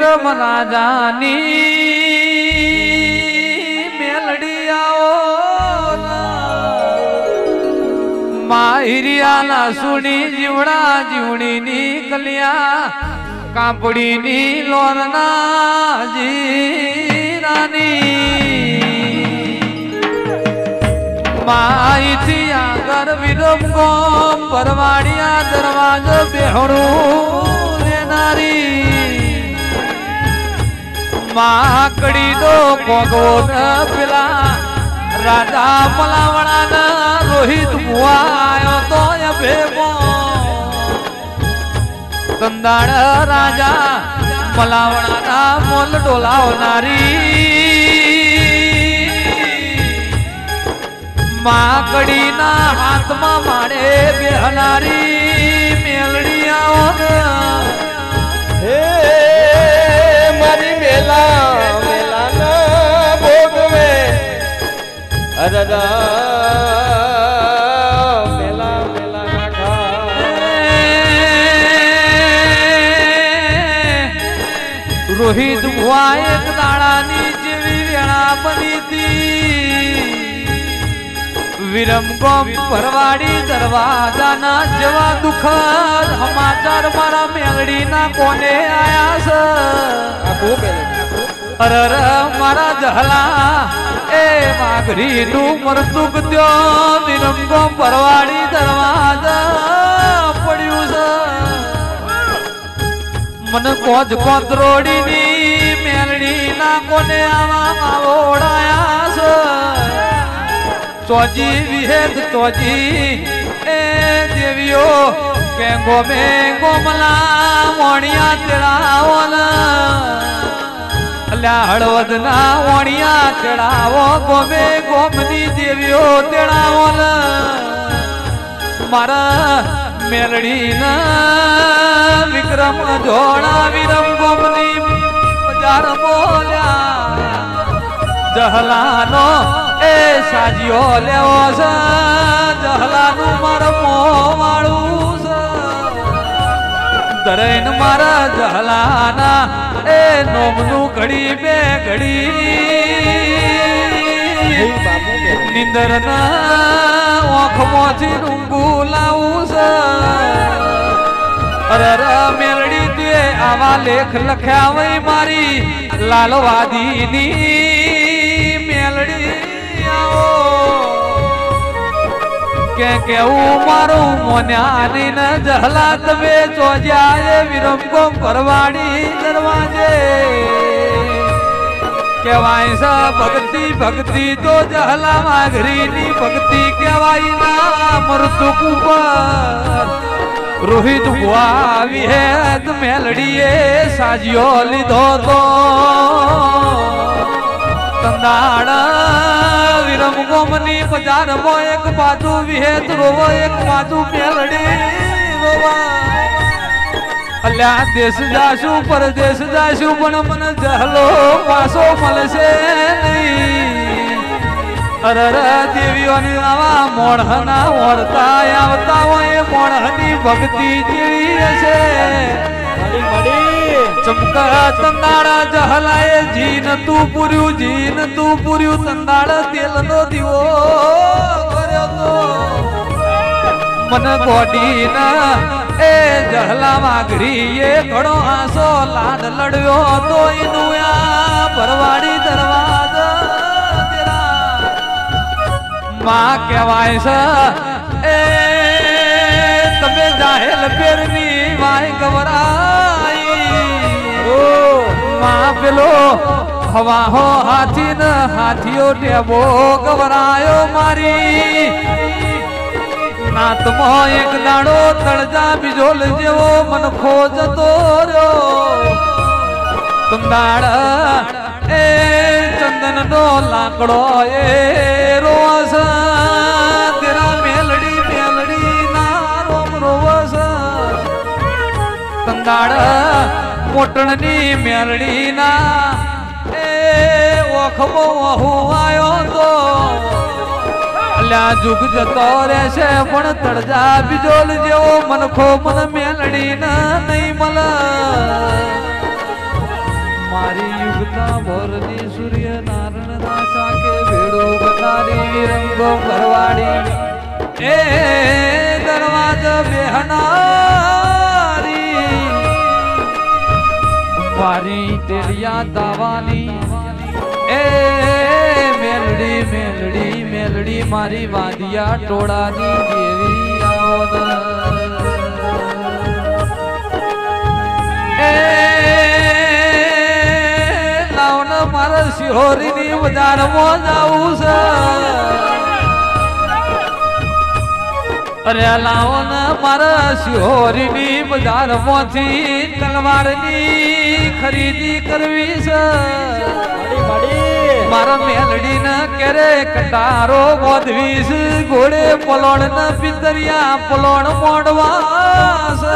વિક્રમ રાજાની મેલડી આવો માહિરિયાના સુણી જીવડા જીવડીની કલિયા કાપડીની લોરના જીરાની માઈથી આગળ વિરમ ગોમ પરવાડિયા દરવાજો બેહણું લેનારી માકડી નો ભોગવો પેલા રાજા મલાવણા રોહિત મુવા આયો તો ભેગો કંદાળ રાજા મલાવણા મોલ ડોલાવનારી માકડી ના હાથમાં માડે બેહનારી મેલડી આવો હે મારી મેલા મેલા ના ભોગવે અરડા મેલા મેલા નાખા રોહિત ભુવા એક દાડાની જેવી વેળા બની હતી વિરમ ગોમ પરવાડી દરવાજાના જેવા દુઃખદ સમાચાર મારા મેલડીના કોને આયા છે અરર મારા જહલા એ માગરી નું મરતુક ત્યો વિરમ ગોમ પરવાડી દરવાજા પડ્યું છે મને કોજ કોતરોડીની મેલડીના કોને આવા ઓળાયા છે ચોજી વિહેદ ચોજી એ દેવીઓ કેંગો મેંગો મલા મોણિયા તેડાવોન અલ્યા હળવદના મોણિયા તેડાવો ગોમે ગોમની દેવીઓ તેડાવોન મારા મેલડીના વિક્રમ જોડા વિરમ ગોમની બજાર બોલ્યા જહલાનો એ સાજીઓ લેવો છે જહલાનું મારું મોવાળું છે દરેન મારા જહલાના એ નોમનું ઘડી બે ઘડી નિંદર ના ઓખમાંથી રૂંગું લાવું છે અરર મેલડી તે આવા લેખ લખ્યા વઈ મારી લાલવાદીની મેલડી કે કેવું મારું મોન્યાની ન જહલા તમે ચોજ્યા વિરમ ગોમ પરવાડી દરવાજે કેવાય છે ભક્તિ ભક્તિ તો જહલા માઘરીની ભક્તિ કેવાય ના મૃત્યુ ઉપર રોહિત ભુવા વિહેદ મેલડીએ સાજ્યો લીધો તો કંદાળ વિરમ ગોમની બજારમાં એક બાજુ વિહેત રોવો એક બાજુ મેલડી રોવા અલ્યા દેશ જાશું પરદેશ જાશું પણ મને જહલો પાછો મળશે નહીં અરર દેવીઓની આવા મોણહના ઓળતા આવતા હોય મોણહની ભક્તિ જેવી હશે ચમકા તંદાળા જહલાએ જીન તું પૂર્યું તંદાળ તેલ નો દીવો કર્યો તો મને ગોડી ના એ જહલા માગડી એ ઘણો આસો લાડ લડ્યો તો એનું આ ભરવાડી દરવાજા માં કહેવાય છે એ તમે જાહેલ પેરની વાય ગવરાઈ માં પેલો હવાહો હાથી ને હાથીઓ ટેબો ગવરાયો મારી નાતમાં એક દાડો તળજા બીજોલ જેવો મન ખોજતો રહ્યો તંદાળ એ ચંદન નો લાકડો એ રોસ તેરા મેલડી ના રોમ રોવસ તંદાળ મોટણની મેલડી ના એ ઓખમો વહુ આયો તો અલ્યા જુગ જતો રહેશે પણ તળજા બીજોલ જેવો મનખો મન મેલડી ના નહીં મલ મારી યુગતા ભોરની સૂર્ય નારાયણ ના સાકે ભેડો બનારી રંગો ભરવાડી એ દરવાજ બેહનારી મારી તેલિયા દાવાની એ મેલડી મેલડી મેલડી મારી વાંધિયા ટોળાની દેવી આવો મારા શિહોરી ની બજારમાં જાવું છે અરે લાવો ને મારા શિહોરી ની બજારમાંથી તલવાર ની ખરીદી કરવી છે મારા મેલડી ને કેરે કટારો ગોધવી છે ઘોડે પલોણ ને પિતરિયા પલોણ મોડવા છે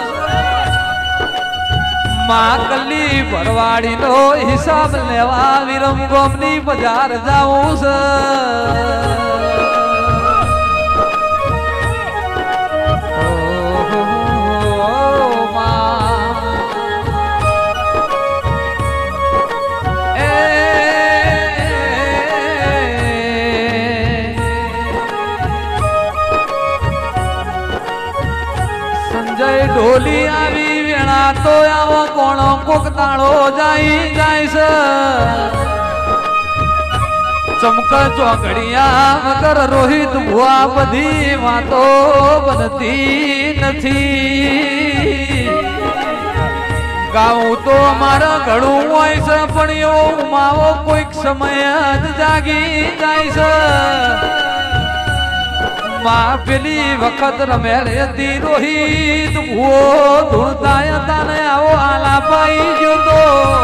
માં કલ્લી ભરવાડી નો હિસાબ લેવા વિરમગોમ ની બજાર જાવું છે સંજય ઢોલી આવી તો આવો કોણો કોક તાળો જાય છે ચમક ચોકડિયા મકર રોહિત ભુવા બધી વાતો બનતી નથી ગાવું તો મારા ઘણું હોય છે પણ એવો ઉમાવો કોઈક સમય જ જાગી જાય છે માં પેલી વખત રમેલ હતી રોહિત ભૂવો ધૂળતા હતા ને આવો આલા પાઈ ગયો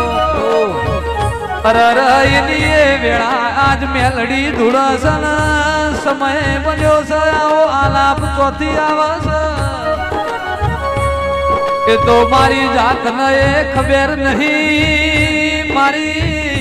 તો એની એ વેળા આજ મેલડી ધૂળસન સમય બન્યો છે આવો આલાપ ચોથી આવે છે એ તો મારી જાતને એ ખબર નહીં મારી